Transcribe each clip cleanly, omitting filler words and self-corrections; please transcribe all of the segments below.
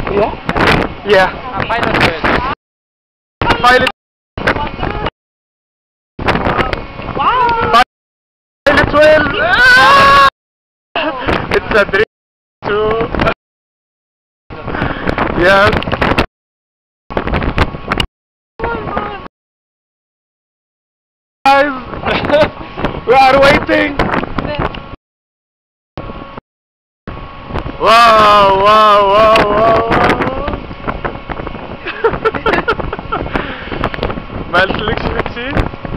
Yeah? Yeah. Pilot well. Pilot. Wow! Pilot well. Ah! It's a dream too. Yes. Guys, we are waiting. Wow, wow, wow, wow, wow. ما قلتلكش هادشي؟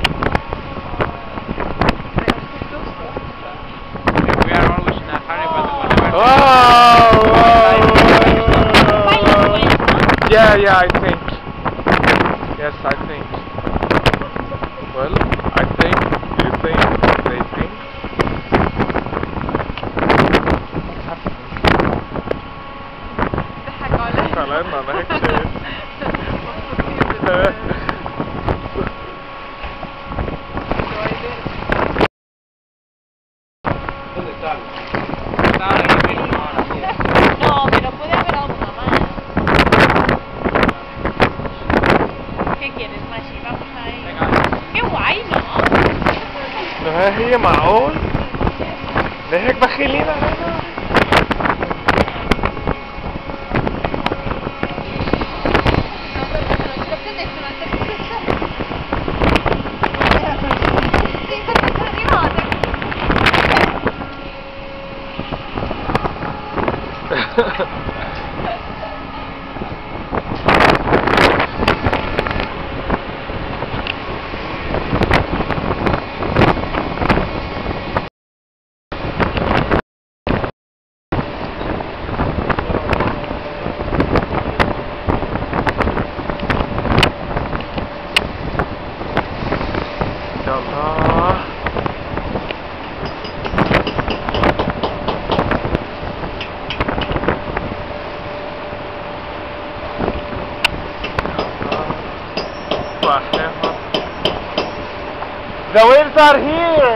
We are always in a hurry, but whenever. Wow, wow, wow. Yeah, yeah, I think. Yes, I think. Well, I think, you think, they think. خلاص ما ضحكش. No, pero puede haber alguna más. ¿Qué quieres, Mashi? Vamos ahí. ¡Qué guay, ¿no? ها هي معقول؟ ده هيك بخيلين علينا؟ Allah. The whales are here!